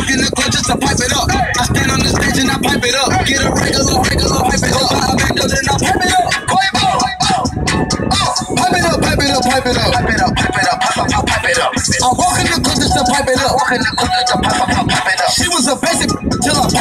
walk in the club just to pipe it up. I stand on the stage and I pipe it up. Get a regular, pipe it up. Buy a bando, then I pipe it up. Pipe it up, pipe it up, pipe it up. Pipe it up, pipe it up, pipe it up. I walk in the club just to pipe it up. Walk in the club just to pipe it up. She was a basic till I